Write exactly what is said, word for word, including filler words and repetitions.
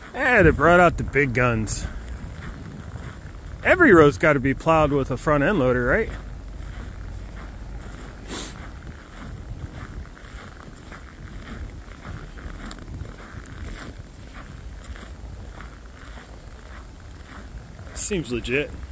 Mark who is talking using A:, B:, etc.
A: Eh, they brought out the big guns. Every road's got to be plowed with a front end loader, right? Seems legit.